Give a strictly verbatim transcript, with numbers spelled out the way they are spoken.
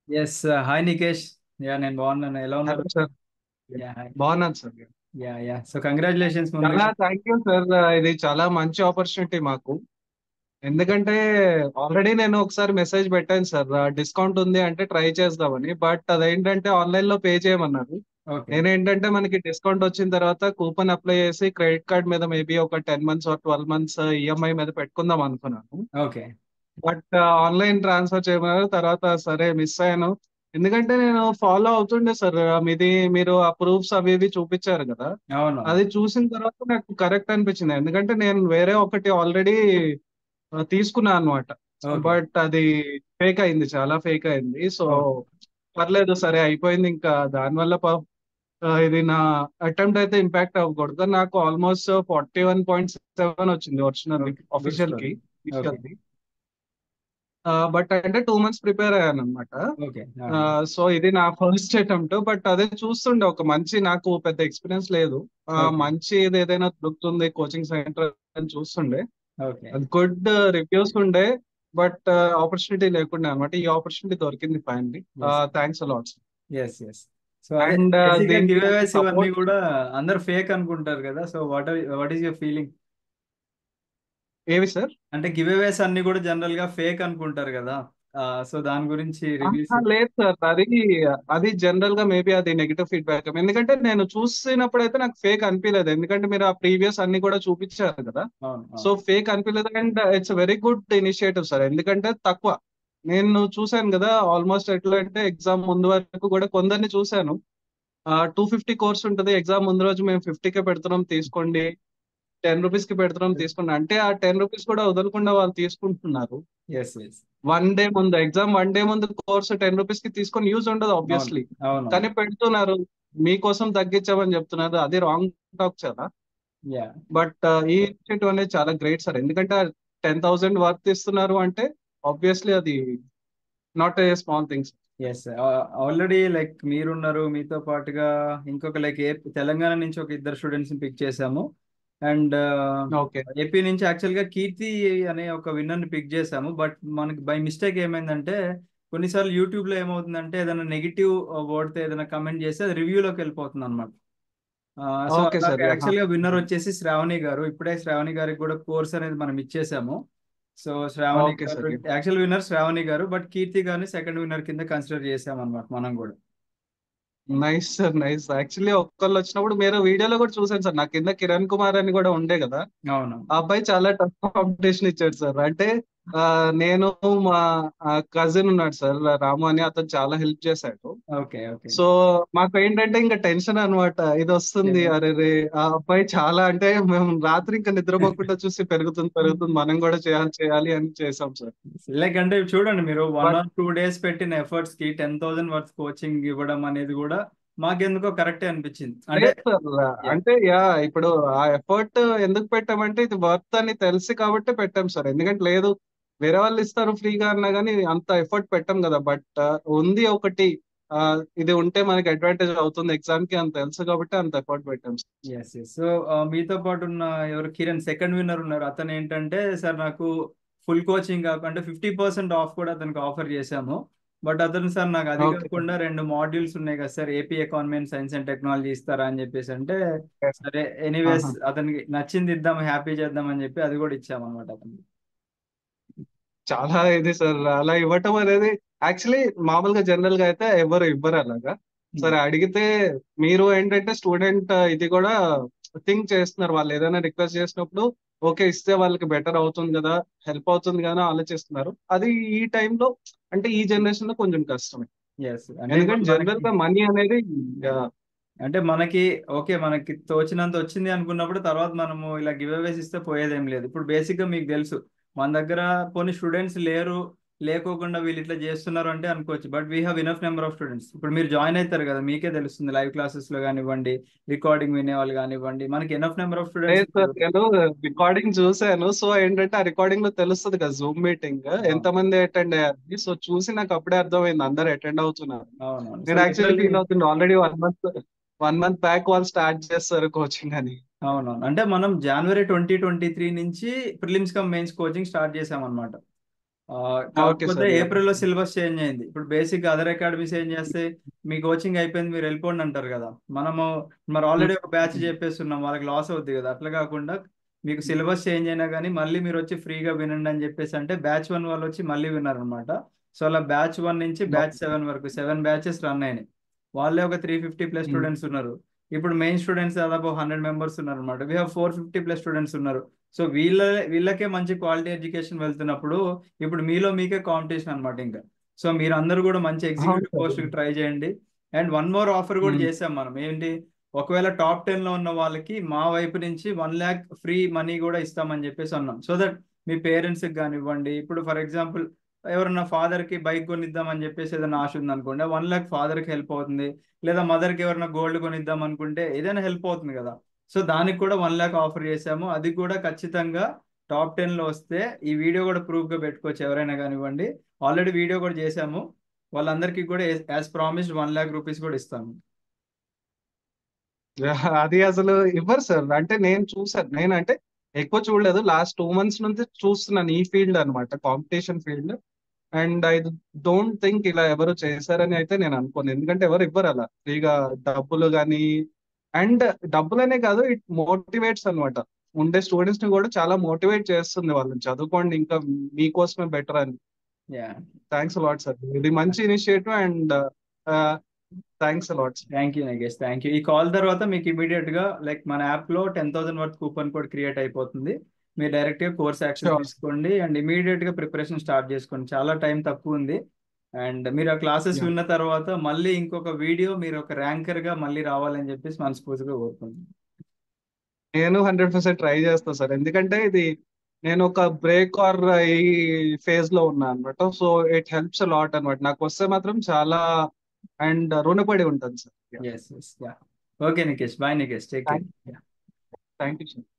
Yes. Hi Nikesh. Yeah నేను బాగున్నాను. ఎలా ఉన్నారు? Hello sir. Yeah hi. బాగున్నాను sir. Yeah yeah so congratulations చాలా ముందుగా. Thank you sir. ఇది చాలా మంచి ఆపర్చునిటీ మాకు. ఎందుకంటే ఆల్రెడీ నేను ఒకసారి మెసేజ్ పెట్టాను సార్, డిస్కౌంట్ ఉంది అంటే ట్రై చేద్దామని. బట్ అదేంటంటే ఆన్లైన్ లో పే చేయమన్నారు. ఓకే. నేనేంటంటే మనకి డిస్కౌంట్ వచ్చిన తర్వాత కూపన్ అప్లై చేసి క్రెడిట్ కార్డ్ మీద మేబీ ఒక ten months or twelve months EMI మీద పెట్టుకుందాం అనుకున్నాను. ఓకే. బట్ ఆన్లైన్ ట్రాన్స్ఫర్ చేయమన్నారు. తర్వాత సరే మిస్ అయ్యాను. ఎందుకంటే నేను ఫాలో అవుతుండే సార్ మీది, మీరు ఆ ప్రూఫ్స్ అవి ఇవి చూపించారు కదా. అవునవును. అది చూసిన తర్వాత నాకు కరెక్ట్ అనిపించింది. ఎందుకంటే నేను వేరే ఒకటి ఆల్రెడీ తీసుకున్నా అనమాట. ఓకే. బట్ అది ఫేక్ అయింది, చాలా ఫేక్ అయింది. So okay. పర్లేదు, సరే అయిపోయింది. ఇంకా దానివల్ల ప- ఆ, ఇది నా అటెంప్ట్ అయితే ఇంపాక్ట్ అవ్వకూడదు. నాకు almost forty one point seven వచ్చింది ఒరిజినల్ ఓకే. గుడ్ ఆఫీషియల్ కి స్టోరీ. ఓకే. ఇనిషియల్. బట్ అంటే టూ మంత్స్ ప్రిపేర్ అయ్యాను అనమాట. ఓకే. సో ఇది నా ఫస్ట్ అటెంప్ట్. బట్ అదే చూస్తుండే ఒక మంచి, నాకు పెద్ద ఎక్స్పీరియన్స్ లేదు. ఆ, ఓకే. మంచి ఇది ఏదైనా దొరుకుతుంది కోచింగ్ సెంటర్ అని చూస్తుండే. ఓకే. అది గుడ్ రివ్యూస్ ఉండే. బట్ ఆపర్చునిటీ లేకుండే అనమాట. ఈ ఆపర్చునిటీ దొరికింది finally. Yes. Thanks a lot. Yes. Yes. So అదే అండ్ బేసిక్గా దీనికి గివ్ నాకు అవేస్ ఇవన్నీ సపోర్ట్ కూడా అందరు ఫేక్ అనుకుంటారు కదా. So what what is your feeling? ఏవి సార్? అంటే గివ్ అవేస్ అన్ని కూడా జనరల్ గా ఫేక్ అనుకుంటారు కదా. సో దాని గురించి రివ్యూస్. ఆహా, లేదు సార్. అది అది జనరల్ గా మేబీ అది నెగిటివ్ ఫీడ్బ్యాక్. ఎందుకంటే నేను చూసినప్పుడు అయితే నాకు ఫేక్ అనిపించలేదు. ఎందుకంటే మీరు ఆ ప్రీవియస్ అన్ని కూడా చూపించారు కదా. అవును సో అవును. ఫేక్ అనిపించలేదు. And it's very good initiative sir. ఎందుకంటే తక్కువ నేను చూశాను కదా. ఆల్మోస్ట్ ఎట్లా అంటే ఎగ్జామ్ ముందు వరకు కూడా కొందరిని చూశాను. టూ ఫిఫ్టీ కోర్స్ ఉంటుంది, ఎగ్జామ్ ముందు రోజు మేము ఫిఫ్టీకే పెడుతున్నాం తీసుకోండి, టెన్ రూపీస్ కి పెడుతున్నాం తీసుకోండి అంటే ఆ టెన్ రూపీస్ కూడా వదలకుండా వాళ్ళు తీసుకుంటున్నారు. Yes yes. వన్ డే ముందు ఎగ్జామ్, వన్ డే ముందు కోర్సు టెన్ రూపీస్ కి తీసుకొని యూజ్ ఉండదు అవును ఆబ్వియస్లీ. అవునవును. కానీ పెడుతున్నారు, మీకోసం తగ్గించామని చెప్తున్నారు. అది రాంగ్ టాక్ కదా. యా. బట్ ఈ ఇనిషియేటివ్ అనేది చాలా గ్రేట్ సార్. ఎందుకంటే టెన్ థౌసండ్ వర్త్ ఇస్తున్నారు అంటే ఆబ్వియస్లీ అది not a small things. Yes. Already like మీరున్నారు, మీతో పాటుగా ఇంకొక లైక్ ఏ తెలంగాణ నుంచి ఒక ఇద్దరు స్టూడెంట్స్ ని పిక్ చేశాము. And okay. ఏపీ నుంచి యాక్చువల్గా కీర్తి అనే ఒక విన్నర్ ని పిక్ చేశాము. బట్ మనకి బై మిస్టేక్ ఏమైందంటే కొన్నిసార్లు యూట్యూబ్ లో ఏమవుతుందంటే ఏదైనా నెగిటివ్ వర్డ్ తో ఏదైనా కమెంట్ చేస్తే అది రివ్యూలోకి వెళ్ళిపోతుంది అనమాట. సో ఓకే అలాగే సార్. యాక్చువల్గా విన్నర్ వచ్చేసి శ్రావణి గారు. ఇప్పుడే శ్రావణి గారికి కూడా కోర్స్ అనేది మనం ఇచ్చేసాము. సో శ్రావణి ఓకే గారు సార్. యాక్చువల్ విన్నర్ శ్రావణి గారు, బట్ కీర్తి గారిని సెకండ్ విన్నర్ కింద కన్సిడర్ చేసాం అనమాట మనం కూడా. Nice sir, nice. యాక్చువల్లీ ఒక్కళ్ళు వచ్చినప్పుడు మీరు వీడియోలో కూడా చూసాను సార్. నా కింద కిరణ్ కుమార్ అని కూడా ఉండే కదా. అవును. ఆ అబ్బాయి చాలా టఫ్ కాంపిటీషన్ ఇచ్చాడు సార్. అంటే ఆ, నేను మా కజిన్ ఉన్నాడు సార్, రాము అని, అతను చాలా హెల్ప్ చేశాడు. ఓకే. ఓకే. సో మాకు ఏంటంటే ఇంకా టెన్షన్ అన్నమాట. ఇది వస్తుంది, అరే రే. ఆ అబ్బాయి చాలా అంటే మేము రాత్రి ఇంకా నిద్రపోకుండా చూసి పెరుగుతుంది పెరుగుతుంది, మనం కూడా చేయాలి చేయాలి అని చేసాం సార్. లైక్ అంటే చూడండి, మీరు one but or two days పెట్టిన ఎఫర్ట్స్ కి టెన్ థౌసండ్ వర్త్ కోచింగ్ ఇవ్వడం అనేది కూడా మాకెందుకో కరెక్టే అనిపించింది. అంటే లేదు సార్. అంటే యా, ఇప్పుడు ఆ ఎఫర్ట్ ఎందుకు పెట్టామంటే ఇది వర్త్ అని తెలిసి కాబట్టి పెట్టాం సార్. ఎందుకంటే లేదు, వేరే వాళ్ళు ఇస్తారు ఫ్రీగా అన్నా కానీ అంత ఎఫర్ట్ పెట్టాం కదా. బట్ ఉంది ఒకటి, ఆ, ఇది ఉంటే మనకి అడ్వాంటేజ్ అవుతుంది ఎగ్జామ్ కి అని తెలుసు కాబట్టి అంత ఎఫర్ట్ పెట్టాం సార్. Yes yes. సో మీతో పాటు ఉన్న ఎవరు కిరణ్ సెకండ్ విన్నర్ ఉన్నారు. అతను ఏంటంటే సార్ నాకు ఫుల్ కోచింగ్ కాకుండా ఫిఫ్టీ పర్సెంట్ ఆఫ్ కూడా అతనికి ఆఫర్ చేశాము. బట్ అతను సార్ నాకు అది ఓకే. కాకుండా రెండు మాడ్యూల్స్ ఉన్నాయి కదా sir, AP economy and science and technology ఇస్తారా అని చెప్పేసి అంటే సరే ఎనీవేస్ ఆహా. అతనికి నచ్చింది ఇద్దాం, హ్యాపీ చేద్దాం అని చెప్పి అది కూడా ఇచ్చామన్నమాట అతనికి. చాలా ఇది సార్, అలా ఇవ్వటం అనేది యాక్చువల్లీ మామూలుగా జనరల్ గా అయితే ఎవరు ఇవ్వరు అలాగా. Hmm. సరే అడిగితే మీరు ఏంటంటే స్టూడెంట్ ఇది కూడా థింక్ చేస్తున్నారు. వాళ్ళు ఏదైనా రిక్వెస్ట్ చేసినప్పుడు ఓకే ఇస్తే వాళ్ళకి బెటర్ అవుతుంది కదా, హెల్ప్ అవుతుంది కదా అని ఆలోచిస్తున్నారు. అది ఈ టైంలో అంటే ఈ జనరేషన్ లో కొంచెం కష్టమే. ఎస్. అంటే ఇప్పుడు ఎందుకంటే జనరల్ మనకి గా మనీ అనేది ఆ, అంటే మనకి ఓకే మనకి తోచినంత వచ్చింది అనుకున్నప్పుడు తర్వాత మనము ఇలా గివ్ అవేస్ ఇస్తే పోయేదేం లేదు. ఇప్పుడు బేసిక్ గా మీకు తెలుసు మన దగ్గర కొన్ని స్టూడెంట్స్ లేరు, లేకోకుండా వీళ్ళు ఇట్లా చేస్తున్నారు అంటే అనుకోవచ్చు. But we have enough number of students. ఇప్పుడు మీరు జాయిన్ అవుతారు కదా, మీకే తెలుస్తుంది లైవ్ క్లాసెస్ లో కానివ్వండి, రికార్డింగ్ వినేవాళ్ళు కానివ్వండి, మనకి ఎనఫ్ నెంబర్ ఆఫ్ స్టూడెంట్స్ లేదు సార్. ఉన్నారు. నేను రికార్డింగ్ చూసాను. సో ఏంటంటే ఆ రికార్డింగ్ లో తెలుస్తుంది కదా జూమ్ మీటింగ్ అవును ఎంతమంది అటెండ్ అయ్యారు. సో చూసి నాకు అప్పుడే అర్థమైంది అందరు అటెండ్ అవుతున్నారు. అవునవును. సో నేను యాక్చువల్లీ లిటరలీ ఫీల్ అవుతుంది already one month one month back వాళ్ళు స్టార్ట్ చేస్తారు కోచింగ్ అని. అవునవును. అంటే మనం జనవరి ట్వంటీ ట్వంటీ త్రీ నుంచి prelims cum mains coaching start చేసాం అనమాట. ఆ, ఓకే కాకపోతే సార్. యా. ఏప్రిల్లో సిలబస్ చేంజ్ అయింది. ఇప్పుడు బేసిక్ అదర్ అకాడమీస్ ఏం చేస్తే మీ కోచింగ్ అయిపోయింది మీరు వెళ్ళిపోండి అంటారు కదా. మనము మరి ఆల్రెడీ ఒక బ్యాచ్ చెప్పేస్తున్నాం, వాళ్ళకి లాస్ అవుద్ది కదా. అట్లా కాకుండా మీకు సిలబస్ చేంజ్ అయినా కానీ మళ్ళీ మీరు వచ్చి ఫ్రీగా వినండి అని చెప్పేసి అంటే బ్యాచ్ వన్ వాళ్ళు వచ్చి మళ్ళీ విన్నారు అనమాట. సో అలా బ్యాచ్ వన్ నుంచి బ్యాచ్ సెవెన్ వరకు సెవెన్ బ్యాచెస్ రన్ అయినాయి. వాళ్ళే ఒక త్రీ ఫిఫ్టీ ప్లస్ స్టూడెంట్స్ ఉన్నారు. ఇప్పుడు మెయిన్ స్టూడెంట్స్ దాదాపు హండ్రెడ్ మెంబర్స్ ఉన్నారు అనమాట. We have four fifty plus students ఉన్నారు. సో వీళ్ళ వీళ్ళకే మంచి క్వాలిటీ ఎడ్యుకేషన్ వెళ్తున్నప్పుడు ఇప్పుడు మీలో మీకే కాంపిటీషన్ అనమాట ఇంకా. సో మీరు అందరూ కూడా మంచి అవును ఎగ్జిక్యూటివ్ సార్. పోస్ట్కి ట్రై చేయండి. అండ్ వన్ మోర్ ఆఫర్ కూడా ఉమ్. చేసాం మనం. ఏంటి, ఒకవేళ టాప్ టెన్ లో ఉన్న వాళ్ళకి మా వైపు నుంచి వన్ ల్యాక్ ఫ్రీ మనీ కూడా ఇస్తామని చెప్పేసి అన్నాం. సో దట్ మీ పేరెంట్స్ కి కానివ్వండి, ఇప్పుడు ఫర్ ఎగ్జాంపుల్ ఎవరన్నా ఫాదర్ కి బైక్ కొనిద్దాం అని చెప్పేసి ఏదైనా ఆశ ఉంది అనుకోండి, వన్ ల్యాక్ ఫాదర్ కి హెల్ప్ అవుతుంది. లేదా మదర్ కి ఎవరైనా గోల్డ్ కొనిద్దాం అనుకుంటే ఏదైనా హెల్ప్ అవుతుంది కదా. సో దానికి కూడా వన్ ల్యాక్ ఆఫర్ చేసాము. అది కూడా ఖచ్చితంగా టాప్ టెన్ లో వస్తే ఈ వీడియో కూడా ప్రూఫ్ గా పెట్టుకోవచ్చు ఎవరైనా కానివ్వండి. ఆల్రెడీ వీడియో కూడా చేశాము. వాళ్ళందరికీ కూడా as promised one lakh rupees కూడా ఇస్తాము. యా, అది అసలు ఇవ్వరు సార్. అంటే నేను చూసాను, నేను అంటే ఎక్కువ చూడలేదు, లాస్ట్ టూ మంత్స్ నుంచి చూస్తున్నాను ఈ ఫీల్డ్ అన్నమాట, competition field. And I don't think ఇలా ఎవరు చేశారని అయితే నేను అనుకోను, ఎందుకంటే ఎవరు ఇవ్వరు అలా ఫ్రీగా డబ్బులు కానీ. అండ్ డబ్బులనే కాదు, ఇట్ మోటివేట్స్ అన్నమాట. ఉండే స్టూడెంట్స్ ని కూడా చాలా మోటివేట్ చేస్తుంది, వాళ్ళని చదువుకోండి ఇంకా, మీకోసమే బెటర్ అని. యా, థ్యాంక్స్ అలాట్ సార్, ఇది మంచి initiative. And thanks a lot sir. Thank you Nagesh, thank you. ఈ కాల్ తర్వాత మీకు ఇమీడియట్ గా లైక్ మన యాప్ లో ten thousand worth coupon code create అయిపోతుంది. మీరు డైరెక్ట్ గా కోర్స్ యాక్సెస్ షూర్. తీసుకోండి అండ్ ఇమీడియట్ గా ప్రిపరేషన్ స్టార్ట్ చేసుకోండి. చాలా టైం తక్కువ ఉంది. అండ్ మీరు ఆ క్లాసెస్ విన్న తర్వాత మళ్ళీ ఇంకొక వీడియో మీరు ఒక ర్యాంకర్ గా మళ్ళీ రావాలని చెప్పేసి మనస్ఫూర్తిగా కోరుకుంటున్నాను. నేను హండ్రెడ్ పర్సెంట్ ట్రై చేస్తాను సార్, ఎందుకంటే ఇది నేను ఒక బ్రేక్ ఆర్ ఈ ఫేజ్ లో ఉన్నా అనమాట. సో ఇట్ హెల్ప్స్ లాట్ అనమాట, నాకు వస్తే మాత్రం చాలా అండ్ రుణపడి ఉంటుంది sir. Yes yes, yeah. Okay Nikesh, bye Nikesh, take care. Thank you sir.